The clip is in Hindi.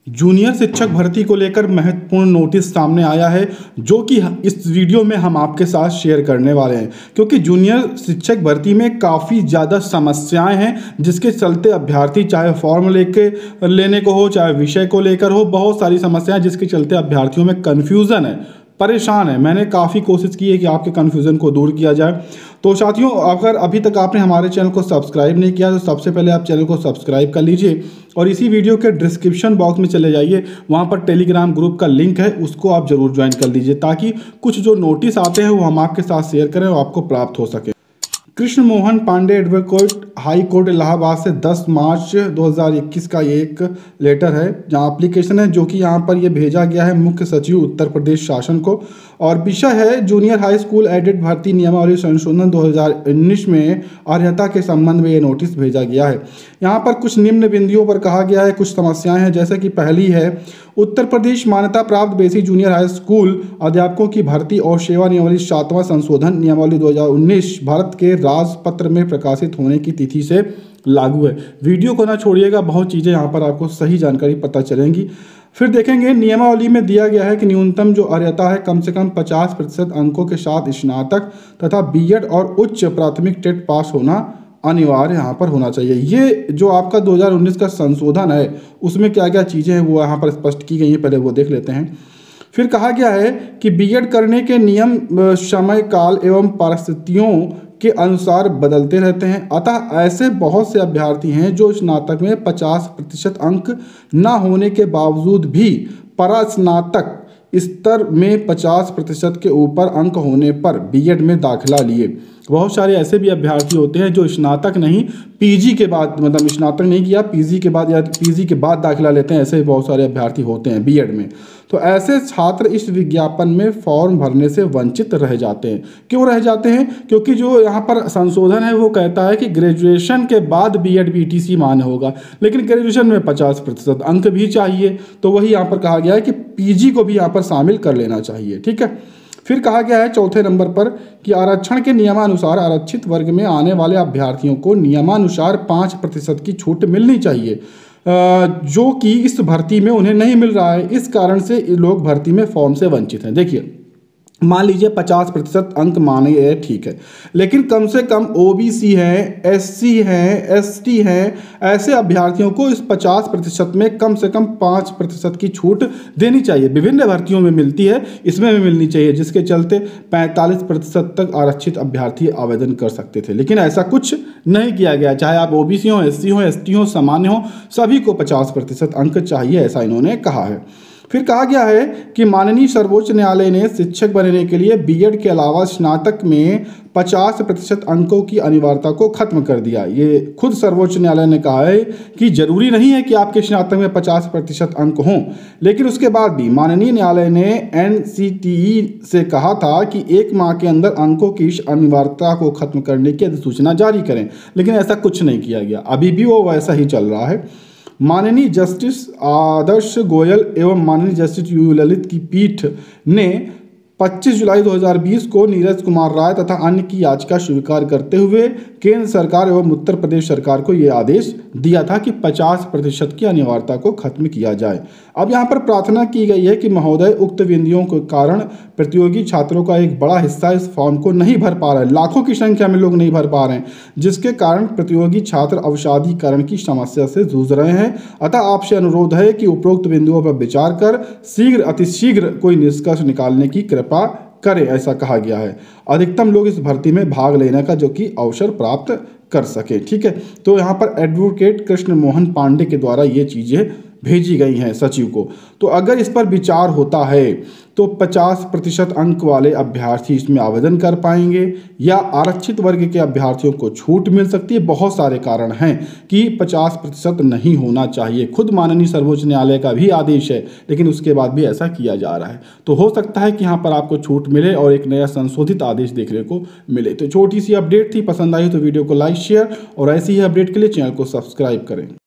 जूनियर शिक्षक भर्ती को लेकर महत्वपूर्ण नोटिस सामने आया है, जो कि इस वीडियो में हम आपके साथ शेयर करने वाले हैं। क्योंकि जूनियर शिक्षक भर्ती में काफ़ी ज़्यादा समस्याएं हैं, जिसके चलते अभ्यर्थी चाहे फॉर्म लेने को हो, चाहे विषय को लेकर हो, बहुत सारी समस्याएं जिसके चलते अभ्यर्थियों में कन्फ्यूज़न है, परेशान है। मैंने काफ़ी कोशिश की है कि आपके कन्फ्यूज़न को दूर किया जाए। तो साथियों, अगर अभी तक आपने हमारे चैनल को सब्सक्राइब नहीं किया तो सबसे पहले आप चैनल को सब्सक्राइब कर लीजिए और इसी वीडियो के डिस्क्रिप्शन बॉक्स में चले जाइए, वहाँ पर टेलीग्राम ग्रुप का लिंक है, उसको आप जरूर ज्वाइन कर लीजिए ताकि कुछ जो नोटिस आते हैं वो हम आपके साथ शेयर करें और आपको प्राप्त हो सके। Krishna Mohan Pandey advocate, high court Allahabad से 10 मार्च 2021 का ये एक लेटर है, जहां एप्लीकेशन है, जो कि यहां पर ये भेजा गया है मुख्य सचिव उत्तर प्रदेश शासन को। और विषय है जूनियर हाई स्कूल एडेड भर्ती नियमावली संशोधन 2019 में अर्हता के संबंध में ये नोटिस भेजा गया है। यहाँ पर कुछ निम्न बिंदुओं पर कहा गया है, कुछ समस्याएं हैं। जैसे कि पहली है, उत्तर प्रदेश मान्यता प्राप्त बेसिक जूनियर हाई स्कूल अध्यापकों की भर्ती और सेवा नियमावली 7वां संशोधन नियमावली 2019 भारत के राजपत्र में प्रकाशित होने की तिथि से लागू है। वीडियो को ना छोड़िएगा, बहुत चीज़ें यहाँ पर आपको सही जानकारी पता चलेंगी। फिर देखेंगे नियमावली में दिया गया है कि न्यूनतम जो अर्हता है कम से कम 50% अंकों के साथ स्नातक तथा बीएड और उच्च प्राथमिक टेट पास होना अनिवार्य यहाँ पर होना चाहिए। ये जो आपका 2019 का संशोधन है उसमें क्या क्या चीज़ें हैं वो यहाँ पर स्पष्ट की गई हैं, पहले वो देख लेते हैं। फिर कहा गया है कि बीएड करने के नियम समय काल एवं परिस्थितियों के अनुसार बदलते रहते हैं, अतः ऐसे बहुत से अभ्यर्थी हैं जो स्नातक में 50% अंक न होने के बावजूद भी परास्नातक स्तर में 50% के ऊपर अंक होने पर बीएड में दाखिला लिए। बहुत सारे ऐसे भी अभ्यर्थी होते हैं जो स्नातक नहीं, पीजी के बाद, मतलब स्नातक नहीं किया, पीजी के बाद या पीजी के बाद दाखिला लेते हैं। ऐसे भी बहुत सारे अभ्यर्थी होते हैं बीएड में। तो ऐसे छात्र इस विज्ञापन में फॉर्म भरने से वंचित रह जाते हैं। क्यों रह जाते हैं? क्योंकि जो यहाँ पर संशोधन है वो कहता है कि ग्रेजुएशन के बाद बीएड बीटीसी मान्य होगा, लेकिन ग्रेजुएशन में 50% अंक भी चाहिए। तो वही यहाँ पर कहा गया है कि पीजी को भी यहाँ पर शामिल कर लेना चाहिए। ठीक है। फिर कहा गया है चौथे नंबर पर कि आरक्षण के नियमानुसार आरक्षित वर्ग में आने वाले अभ्यर्थियों को नियमानुसार 5% की छूट मिलनी चाहिए, जो कि इस भर्ती में उन्हें नहीं मिल रहा है। इस कारण से लोग भर्ती में फॉर्म से वंचित हैं। देखिए, मान लीजिए 50% अंक माने गए, ठीक है, लेकिन कम से कम ओबीसी हैं, एससी हैं, एसटी हैं, ऐसे अभ्यर्थियों को इस 50% में कम से कम 5% की छूट देनी चाहिए। विभिन्न भर्तियों में मिलती है, इसमें भी मिलनी चाहिए, जिसके चलते 45% तक आरक्षित अभ्यर्थी आवेदन कर सकते थे। लेकिन ऐसा कुछ नहीं किया गया। चाहे आप ओबीसी हो, एससी हो, एसटी हो, सामान्य हो, सभी को 50% अंक चाहिए, ऐसा इन्होंने कहा है। फिर कहा गया है कि माननीय सर्वोच्च न्यायालय ने शिक्षक बनने के लिए बीएड के अलावा स्नातक में 50% अंकों की अनिवार्यता को खत्म कर दिया। ये खुद सर्वोच्च न्यायालय ने कहा है कि जरूरी नहीं है कि आपके स्नातक में 50% अंक हों, लेकिन उसके बाद भी माननीय न्यायालय ने एनसीटीई से कहा था कि 1 माह के अंदर अंकों की इस अनिवार्यता को खत्म करने की अधिसूचना जारी करें, लेकिन ऐसा कुछ नहीं किया गया। अभी भी वो वैसा ही चल रहा है। माननीय जस्टिस आदर्श गोयल एवं माननीय जस्टिस यू ललित की पीठ ने 25 जुलाई 2020 को नीरज कुमार राय तथा अन्य की याचिका स्वीकार करते हुए केंद्र सरकार एवं उत्तर प्रदेश सरकार को यह आदेश दिया था कि 50% की अनिवार्यता को खत्म किया जाए। अब यहाँ पर प्रार्थना की गई है कि महोदय, उक्त बिंदुओं के कारण प्रतियोगी छात्रों का एक बड़ा हिस्सा इस फॉर्म को नहीं भर पा रहा है। लाखों की संख्या में लोग नहीं भर पा रहे हैं, जिसके कारण प्रतियोगी छात्र अवसादीकरण की समस्या से जूझ रहे हैं। अतः आपसे अनुरोध है कि उपरोक्त बिंदुओं पर विचार कर शीघ्र अतिशीघ्र कोई निष्कर्ष निकालने की कृपा करें, ऐसा कहा गया है। अधिकतम लोग इस भर्ती में भाग लेने का जो कि अवसर प्राप्त कर सके। ठीक है। तो यहाँ पर एडवोकेट कृष्ण मोहन पांडे के द्वारा ये चीज़ें भेजी गई हैं सचिव को। तो अगर इस पर विचार होता है तो 50% अंक वाले अभ्यर्थी इसमें आवेदन कर पाएंगे या आरक्षित वर्ग के अभ्यर्थियों को छूट मिल सकती है। बहुत सारे कारण हैं कि 50% नहीं होना चाहिए। खुद माननीय सर्वोच्च न्यायालय का भी आदेश है, लेकिन उसके बाद भी ऐसा किया जा रहा है। तो हो सकता है कि यहाँ पर आपको छूट मिले और एक नया संशोधित आदेश देखने को मिले। तो छोटी सी अपडेट थी, पसंद आई तो वीडियो को लाइक, शेयर और ऐसी ही अपडेट के लिए चैनल को सब्सक्राइब करें।